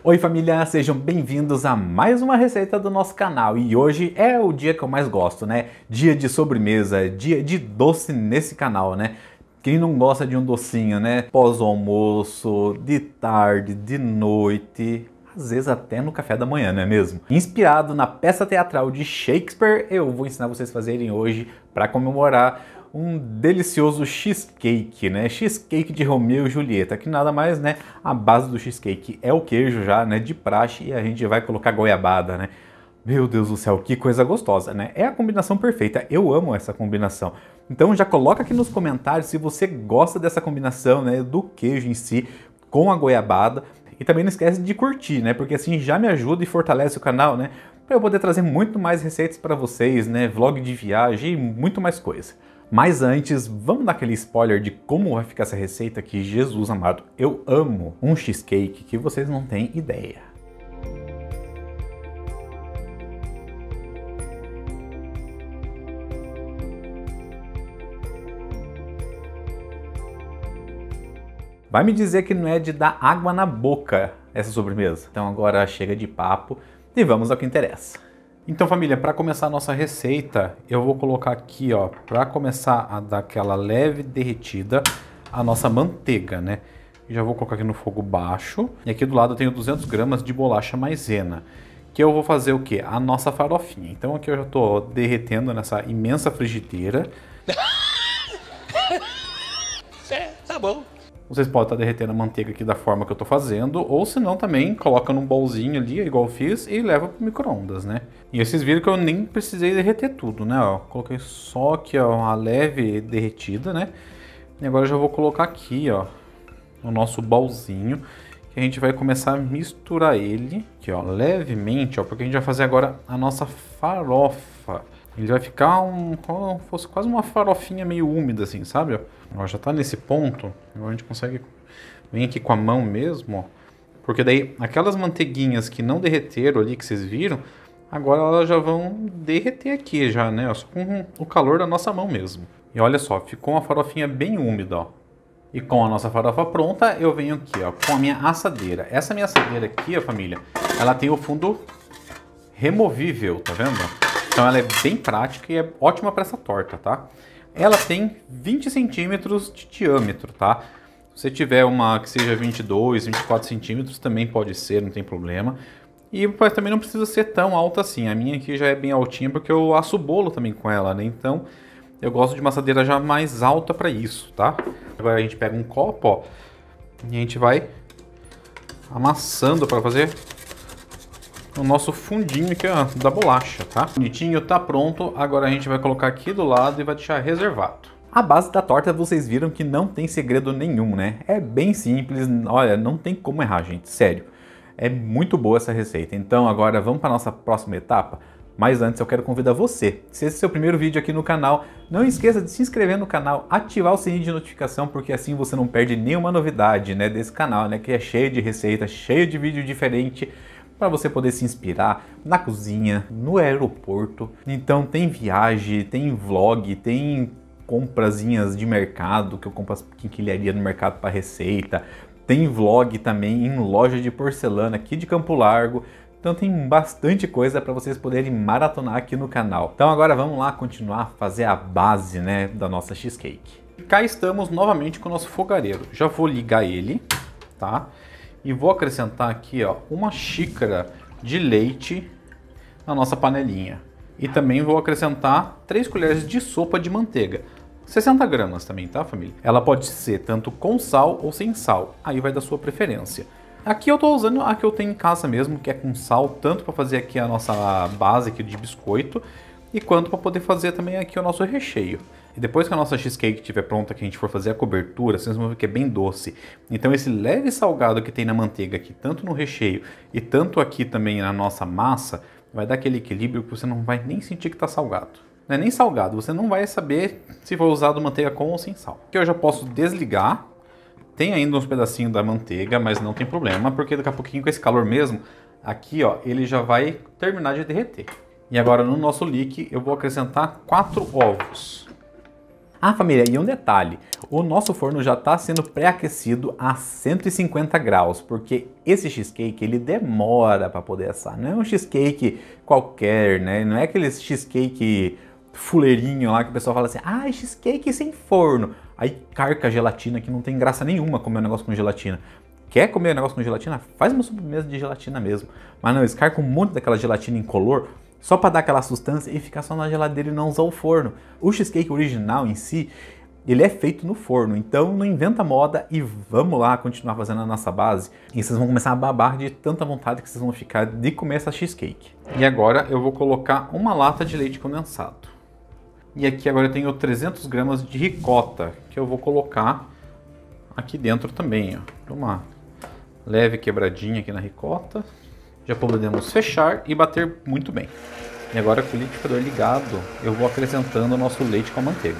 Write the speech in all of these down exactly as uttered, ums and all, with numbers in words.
Oi família, sejam bem-vindos a mais uma receita do nosso canal e hoje é o dia que eu mais gosto, né? Dia de sobremesa, dia de doce nesse canal, né? Quem não gosta de um docinho, né? Pós-almoço, de tarde, de noite, às vezes até no café da manhã, não é mesmo? Inspirado na peça teatral de Shakespeare, eu vou ensinar vocês a fazerem hoje para comemorar um delicioso cheesecake, né? Cheesecake de Romeu e Julieta, que nada mais, né? A base do cheesecake é o queijo já, né? De praxe, e a gente vai colocar goiabada, né? Meu Deus do céu, que coisa gostosa, né? É a combinação perfeita, eu amo essa combinação. Então já coloca aqui nos comentários se você gosta dessa combinação, né? Do queijo em si com a goiabada. E também não esquece de curtir, né? Porque assim já me ajuda e fortalece o canal, né? Para eu poder trazer muito mais receitas para vocês, né? Vlog de viagem e muito mais coisa. Mas antes, vamos dar aquele spoiler de como vai ficar essa receita que, Jesus amado, eu amo um cheesecake que vocês não têm ideia. Vai me dizer que não é de dar água na boca essa sobremesa. Então agora chega de papo e vamos ao que interessa. Então família, para começar a nossa receita, eu vou colocar aqui, ó, para começar a dar aquela leve derretida, a nossa manteiga, né? Já vou colocar aqui no fogo baixo. E aqui do lado eu tenho duzentos gramas de bolacha maisena, que eu vou fazer o quê? A nossa farofinha. Então aqui eu já tô derretendo nessa imensa frigideira. É, tá bom. Vocês podem estar derretendo a manteiga aqui da forma que eu tô fazendo, ou se não também coloca num bolzinho ali, igual eu fiz, e leva pro micro-ondas, né? E vocês viram que eu nem precisei derreter tudo, né? Ó, coloquei só aqui, ó, uma leve derretida, né? E agora eu já vou colocar aqui, ó, o nosso bolzinho, que a gente vai começar a misturar ele, aqui, ó, levemente, ó, porque a gente vai fazer agora a nossa farofa. Ele vai ficar um, como se fosse quase uma farofinha meio úmida assim, sabe? Ó, ó, já tá nesse ponto, agora a gente consegue vir aqui com a mão mesmo, ó, porque daí aquelas manteiguinhas que não derreteram ali, que vocês viram, agora elas já vão derreter aqui já, né? Ó, só com o calor da nossa mão mesmo. E olha só, ficou uma farofinha bem úmida, ó. E com a nossa farofa pronta, eu venho aqui, ó, com a minha assadeira. Essa minha assadeira aqui, ó, família, ela tem o fundo removível, tá vendo? Então ela é bem prática e é ótima para essa torta, tá? Ela tem vinte centímetros de diâmetro, tá? Se você tiver uma que seja vinte e dois, vinte e quatro centímetros, também pode ser, não tem problema. E mas também não precisa ser tão alta assim. A minha aqui já é bem altinha porque eu asso o bolo também com ela, né? Então eu gosto de uma assadeira já mais alta para isso, tá? Agora a gente pega um copo, ó, e a gente vai amassando para fazer o nosso fundinho aqui, ó, da bolacha, tá? Bonitinho, tá pronto. Agora a gente vai colocar aqui do lado e vai deixar reservado. A base da torta vocês viram que não tem segredo nenhum, né? É bem simples, olha, não tem como errar, gente, sério. É muito boa essa receita. Então agora vamos para nossa próxima etapa. Mas antes eu quero convidar você, se esse é o seu primeiro vídeo aqui no canal, não esqueça de se inscrever no canal, ativar o sininho de notificação, porque assim você não perde nenhuma novidade, né, desse canal, né, que é cheio de receitas, cheio de vídeo diferente, para você poder se inspirar na cozinha, no aeroporto. Então tem viagem, tem vlog, tem comprazinhas de mercado, que eu compro as quinquilharia no mercado para receita. Tem vlog também em loja de porcelana aqui de Campo Largo. Então tem bastante coisa para vocês poderem maratonar aqui no canal. Então agora vamos lá continuar a fazer a base, né, da nossa cheesecake. Cá estamos novamente com o nosso fogareiro. Já vou ligar ele, tá? E vou acrescentar aqui, ó, uma xícara de leite na nossa panelinha. E também vou acrescentar três colheres de sopa de manteiga. sessenta gramas também, tá, família? Ela pode ser tanto com sal ou sem sal. Aí vai da sua preferência. Aqui eu tô usando a que eu tenho em casa mesmo, que é com sal, tanto para fazer aqui a nossa base aqui de biscoito, e quanto para poder fazer também aqui o nosso recheio. E depois que a nossa cheesecake estiver pronta, que a gente for fazer a cobertura, vocês vão ver que é bem doce. Então esse leve salgado que tem na manteiga aqui, tanto no recheio e tanto aqui também na nossa massa, vai dar aquele equilíbrio que você não vai nem sentir que está salgado. Não é nem salgado, você não vai saber se for usado manteiga com ou sem sal. Aqui eu já posso desligar. Tem ainda uns pedacinhos da manteiga, mas não tem problema, porque daqui a pouquinho com esse calor mesmo, aqui ó, ele já vai terminar de derreter. E agora no nosso lique eu vou acrescentar quatro ovos. Ah, família, e um detalhe, o nosso forno já está sendo pré-aquecido a cento e cinquenta graus, porque esse cheesecake ele demora para poder assar, não é um cheesecake qualquer, né? Não é aquele cheesecake fuleirinho lá que o pessoal fala assim, ah, cheesecake sem forno, aí carca a gelatina que não tem graça nenhuma comer um negócio com gelatina. Quer comer um negócio com gelatina? Faz uma sobremesa de gelatina mesmo, mas não, escarca um monte daquela gelatina incolor, só para dar aquela sustância e ficar só na geladeira e não usar o forno. O cheesecake original em si, ele é feito no forno, então não inventa moda e vamos lá continuar fazendo a nossa base. E vocês vão começar a babar de tanta vontade que vocês vão ficar de comer essa cheesecake. E agora eu vou colocar uma lata de leite condensado. E aqui agora eu tenho trezentos gramas de ricota, que eu vou colocar aqui dentro também, ó. Uma leve quebradinha aqui na ricota. Já podemos fechar e bater muito bem. E agora com o liquidificador ligado, eu vou acrescentando o nosso leite com a manteiga.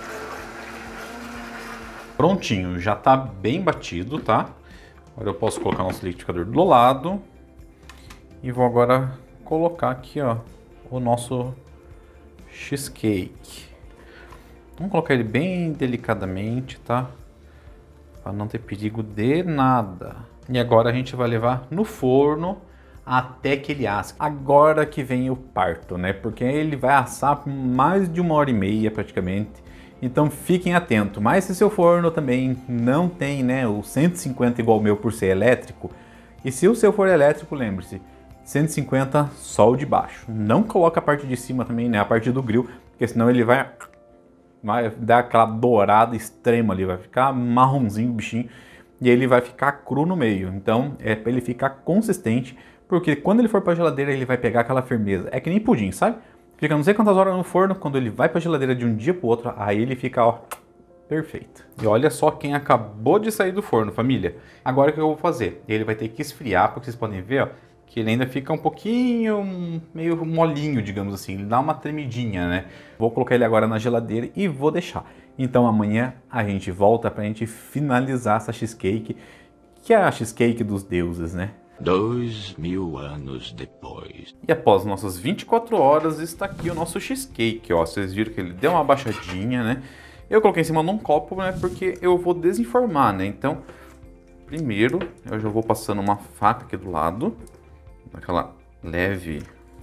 Prontinho, já está bem batido, tá? Agora eu posso colocar nosso liquidificador do lado. E vou agora colocar aqui, ó, o nosso cheesecake. Vamos colocar ele bem delicadamente, tá? Para não ter perigo de nada. E agora a gente vai levar no forno até que ele asse. Agora que vem o parto, né? Porque ele vai assar por mais de uma hora e meia praticamente. Então fiquem atentos. Mas se seu forno também não tem, né, o cento e cinquenta igual o meu por ser elétrico, e se o seu for elétrico, lembre-se, cento e cinquenta só o de baixo. Não coloca a parte de cima também, né, a parte do grill, porque senão ele vai, vai dar aquela dourada extrema ali, vai ficar marronzinho o bichinho e ele vai ficar cru no meio. Então é para ele ficar consistente. Porque quando ele for para a geladeira, ele vai pegar aquela firmeza. É que nem pudim, sabe? Fica não sei quantas horas no forno, quando ele vai para a geladeira de um dia para o outro, aí ele fica, ó, perfeito. E olha só quem acabou de sair do forno, família. Agora o que eu vou fazer? Ele vai ter que esfriar, porque vocês podem ver, ó, que ele ainda fica um pouquinho, meio molinho, digamos assim. Ele dá uma tremidinha, né? Vou colocar ele agora na geladeira e vou deixar. Então amanhã a gente volta para a gente finalizar essa cheesecake, que é a cheesecake dos deuses, né? Dois mil anos depois. E após nossas vinte e quatro horas está aqui o nosso cheesecake, ó. Vocês viram que ele deu uma baixadinha, né? Eu coloquei em cima de um copo, né? Porque eu vou desenformar, né? Então, primeiro eu já vou passando uma faca aqui do lado, aquela leve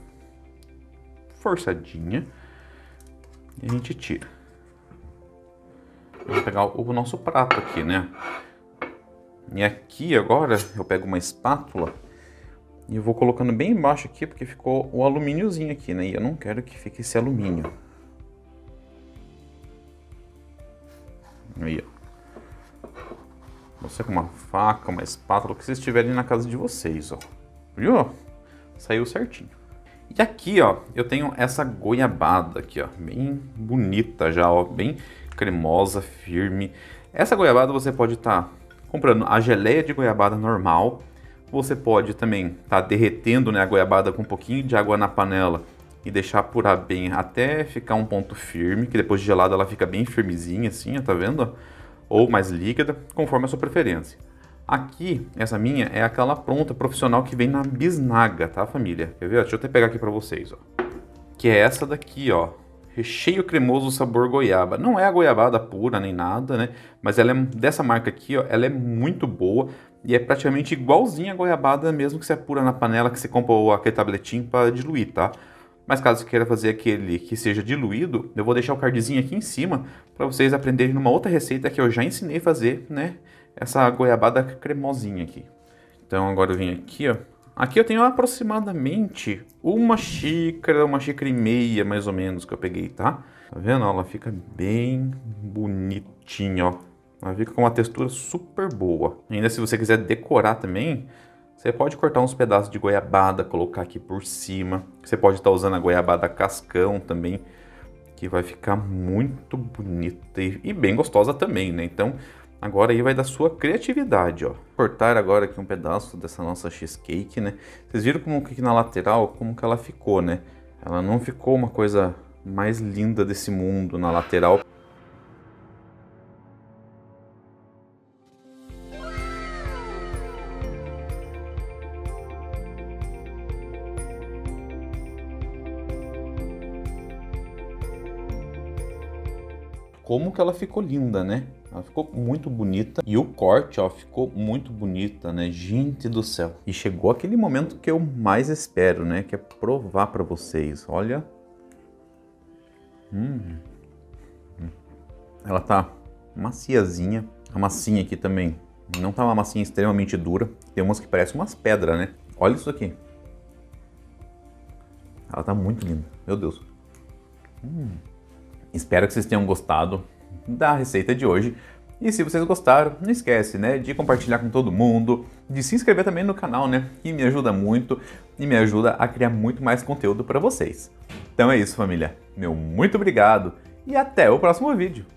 forçadinha, e a gente tira. Eu vou pegar o nosso prato aqui, né? E aqui agora eu pego uma espátula e eu vou colocando bem embaixo aqui, porque ficou o alumíniozinho aqui, né? E eu não quero que fique esse alumínio. Aí, ó. Você com uma faca, uma espátula, o que vocês tiverem na casa de vocês, ó. Viu? Saiu certinho. E aqui, ó, eu tenho essa goiabada aqui, ó, bem bonita já, ó, bem cremosa, firme. Essa goiabada você pode estar... Tá comprando a geleia de goiabada normal, você pode também estar tá derretendo, né, a goiabada com um pouquinho de água na panela e deixar apurar bem até ficar um ponto firme, que depois de gelada ela fica bem firmezinha assim, ó, tá vendo? Ou mais líquida, conforme a sua preferência. Aqui, essa minha é aquela pronta profissional que vem na bisnaga, tá, família? Quer ver? Deixa eu até pegar aqui pra vocês, ó. Que é essa daqui, ó. Recheio cremoso sabor goiaba. Não é a goiabada pura nem nada, né? Mas ela é dessa marca aqui, ó. Ela é muito boa e é praticamente igualzinha a goiabada mesmo que você apura na panela, que você compra aquele tabletinho para diluir, tá? Mas caso você queira fazer aquele que seja diluído, eu vou deixar o cardzinho aqui em cima para vocês aprenderem numa outra receita que eu já ensinei a fazer, né? Essa goiabada cremosinha aqui. Então agora eu vim aqui, ó. Aqui eu tenho aproximadamente uma xícara, uma xícara e meia mais ou menos que eu peguei, tá? Tá vendo? Ela fica bem bonitinha, ó. Ela fica com uma textura super boa. Ainda se você quiser decorar também, você pode cortar uns pedaços de goiabada, colocar aqui por cima. Você pode estar usando a goiabada cascão também, que vai ficar muito bonita e, e bem gostosa também, né? Então... agora aí vai da sua criatividade, ó. Cortar agora aqui um pedaço dessa nossa cheesecake, né? Vocês viram como que na lateral, como que ela ficou, né? Ela não ficou uma coisa mais linda desse mundo na lateral. como que ela ficou linda, né? Ela ficou muito bonita e o corte, ó, ficou muito bonita, né? Gente do céu. E chegou aquele momento que eu mais espero, né? Que é provar pra vocês. Olha. Hum. Ela tá maciazinha. A massinha aqui também não tá uma massinha extremamente dura. Tem umas que parecem umas pedras, né? Olha isso aqui. Ela tá muito linda. Meu Deus. Hum. Espero que vocês tenham gostado da receita de hoje. E se vocês gostaram, não esquece, né, de compartilhar com todo mundo, de se inscrever também no canal, né, que me ajuda muito e me ajuda a criar muito mais conteúdo para vocês. Então é isso, família. Meu muito obrigado e até o próximo vídeo.